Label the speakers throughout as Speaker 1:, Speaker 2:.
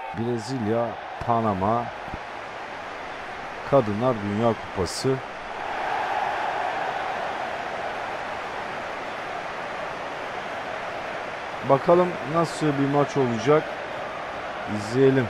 Speaker 1: Brezilya, Panama Kadınlar Dünya Kupası. Bakalım nasıl bir maç olacak. İzleyelim.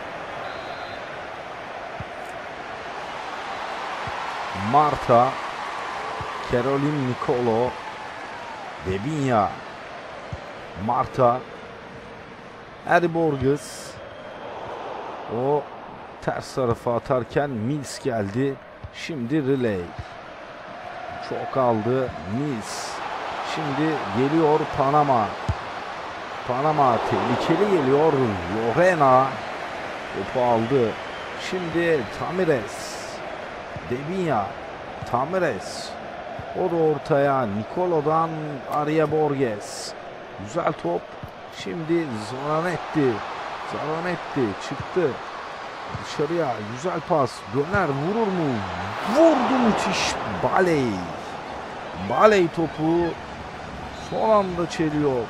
Speaker 1: Marta, Caroline Nicolo, Debinha, Marta, Eri Borges. O ters tarafa atarken Mills geldi. Şimdi relay. Çok aldı Mills. Şimdi geliyor Panama. Panama tehlikeli geliyor. Lorena topu aldı. Şimdi Tamires. Debinha. Tamires. O da ortaya. Nicolo'dan Arya Borges. Güzel top. Şimdi Zanetti. Zanetti çıktı. Dışarıya güzel pas. Döner vurur mu? Vurdu, müthiş. Baley. Baley topu son anda çeliyor.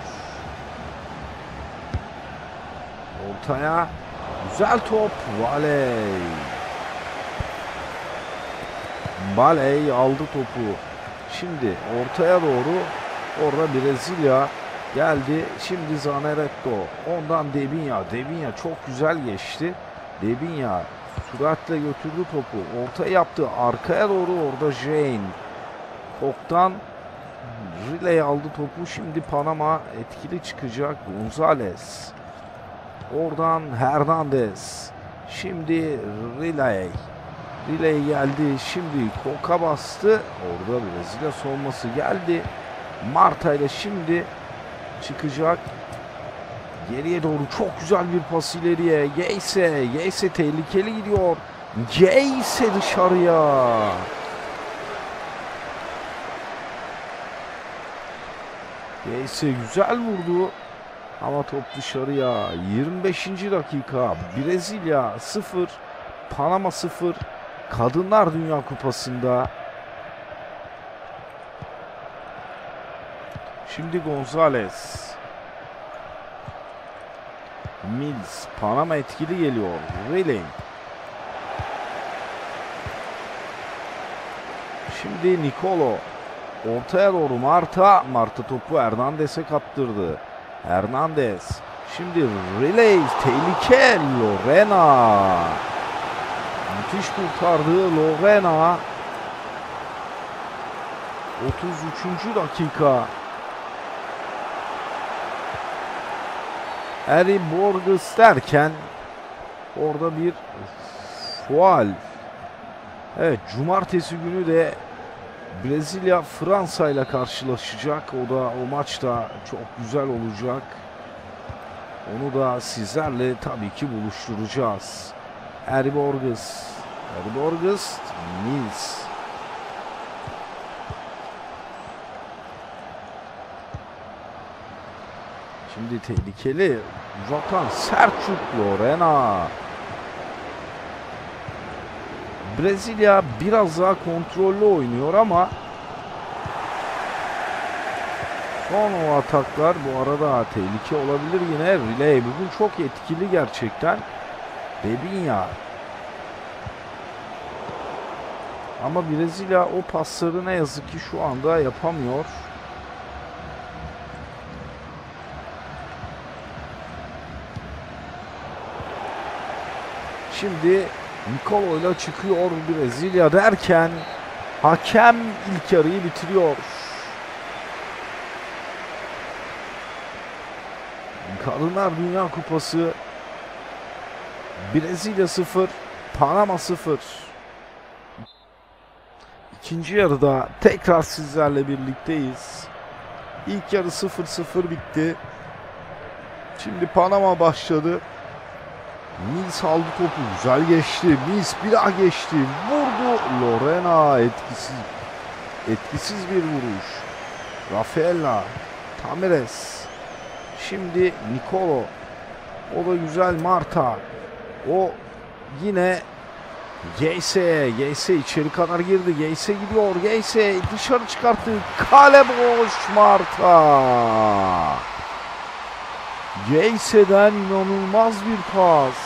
Speaker 1: Ortaya güzel top. Baley. Baley aldı topu. Şimdi ortaya doğru, orada Brezilya geldi. Şimdi Zaneretto. Ondan Debinha. Debinha çok güzel geçti. Debinha süratle götürdü topu. Orta yaptı. Arkaya doğru, orada Jane. Kok'tan relay aldı topu. Şimdi Panama etkili çıkacak. Gonzalez. Oradan Hernandez. Şimdi relay. Relay geldi. Şimdi Kok'a bastı. Orada Brezilya savunması geldi. Marta ile şimdi çıkacak. Geriye doğru çok güzel bir pas ileriye. Geyse. Geyse tehlikeli gidiyor. Geyse dışarıya. Geyse güzel vurdu. Ama top dışarıya. 25. dakika. Brezilya 0. Panama 0. Kadınlar Dünya Kupası'nda. Şimdi Gonzalez. Mills. Panama etkili geliyor. Relay. Şimdi Nicolo. Ortaya doğru Marta. Marta topu Hernandez'e kaptırdı. Hernandez. Şimdi relay. Tehlike. Lorena. Müthiş kurtardı Lorena. 33. dakika. Eri Borges derken orada bir faul. Evet, cumartesi günü de Brezilya Fransa ile karşılaşacak. O maçta çok güzel olacak. Onu da sizlerle tabii ki buluşturacağız. Eri Borges. Eri Borges. Mills. Şimdi tehlikeli. Uzaktan sert şut Lorena. Brezilya biraz daha kontrollü oynuyor ama son o ataklar bu arada tehlike olabilir yine. Relay bugün çok etkili gerçekten. Debinha. Ama Brezilya o pasları ne yazık ki şu anda yapamıyor. Şimdi Nicolo ile çıkıyor Brezilya derken hakem ilk yarıyı bitiriyor. Kadınlar Dünya Kupası Brezilya 0, Panama 0. İkinci yarıda tekrar sizlerle birlikteyiz. İlk yarı 0-0 bitti. Şimdi Panama başladı. Mills aldı topu. Güzel geçti. Mills bir daha geçti. Vurdu. Lorena etkisiz. Etkisiz bir vuruş. Rafaela. Tamires. Şimdi Nicolo. O da güzel Marta. O yine Geyse. Geyse içeri kadar girdi. Geyse gidiyor. Geyse dışarı çıkarttı. Kale boş Marta. Geyse'den inanılmaz bir pas.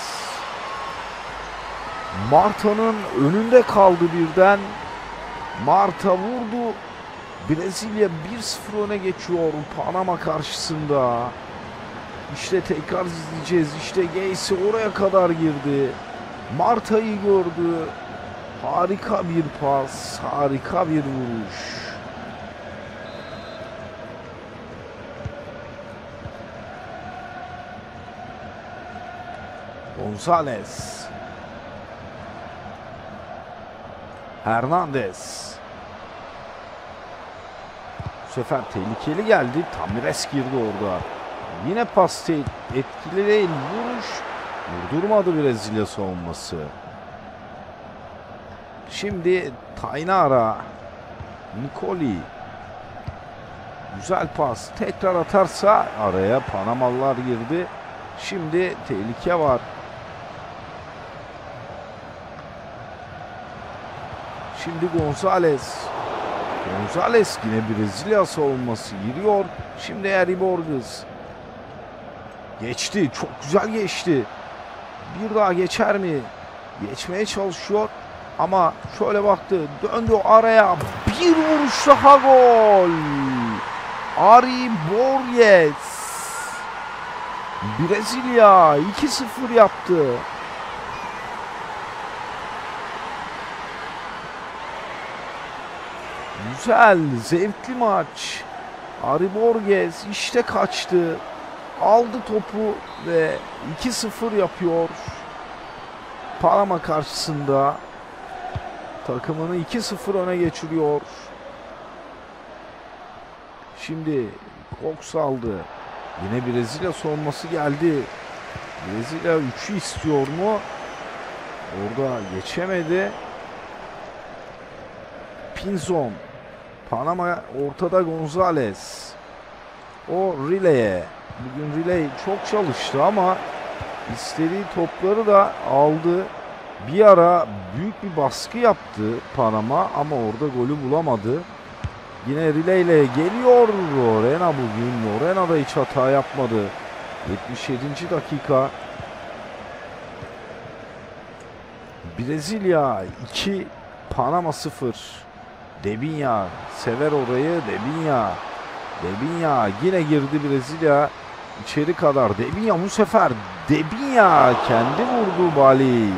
Speaker 1: Marta'nın önünde kaldı birden. Marta vurdu. Brezilya 1-0 öne geçiyor Panama karşısında. İşte tekrar izleyeceğiz. İşte Geyse oraya kadar girdi. Marta'yı gördü. Harika bir pas, harika bir vuruş. Gonzalez. Hernandez. Bu sefer tehlikeli geldi. Tamires girdi orada. Yine pas etkili değil. Vuruş. Vurdurmadı Brezilya savunması. Şimdi Tainara. Nicoli. Güzel pas. Tekrar atarsa araya Panamalılar girdi. Şimdi tehlike var. Şimdi Gonzalez. Gonzalez yine Brezilya savunması giriyor. Şimdi Eri Borges. Geçti. Çok güzel geçti. Bir daha geçer mi? Geçmeye çalışıyor. Ama şöyle baktı. Döndü araya. Bir vuruş daha gol. Eri Borges. Brezilya 2-0 yaptı. Güzel, zevkli maç. Eri Borges işte kaçtı. Aldı topu ve 2-0 yapıyor. Panama karşısında takımını 2-0 öne geçiriyor. Şimdi Cox aldı. Yine Brezilya savunması geldi. Brezilya 3'ü istiyor mu? Orada geçemedi. Pinzon. Panama ortada Gonzalez. O Riley'e. Bugün Riley çok çalıştı ama istediği topları da aldı. Bir ara büyük bir baskı yaptı Panama ama orada golü bulamadı. Yine Riley ile geliyor Lorena bugün. Lorena da hiç hata yapmadı. 77. dakika. Brezilya 2, Panama 0. Debinha sever orayı. Debinha yine girdi Brezilya. İçeri kadar. Debinha bu sefer. Debinha kendi vurdu Bali.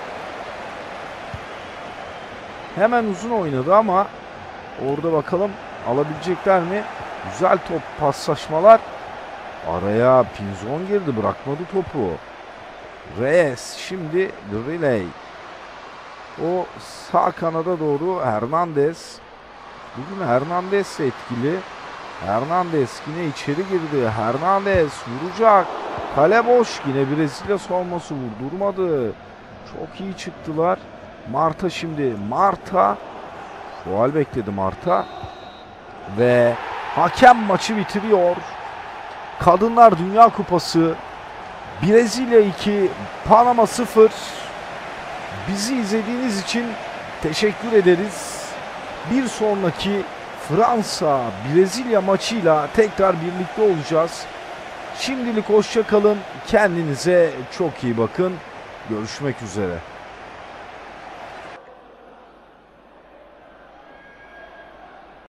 Speaker 1: Hemen uzun oynadı ama orada bakalım alabilecekler mi? Güzel top paslaşmalar. Araya Pinzon girdi. Bırakmadı topu. Reyes. Şimdi Riley. O sağ kanada doğru Hernandez. Bugün Hernandez etkili. Hernandez yine içeri girdi. Hernandez vuracak. Kale boş. Yine Brezilya savunması vurdurmadı. Çok iyi çıktılar. Marta şimdi. Marta. Faul bekledi Marta. Ve hakem maçı bitiriyor. Kadınlar Dünya Kupası. Brezilya 2, Panama 0. Bizi izlediğiniz için teşekkür ederiz. Bir sonraki Fransa-Brezilya maçıyla tekrar birlikte olacağız. Şimdilik hoşça kalın. Kendinize çok iyi bakın. Görüşmek üzere.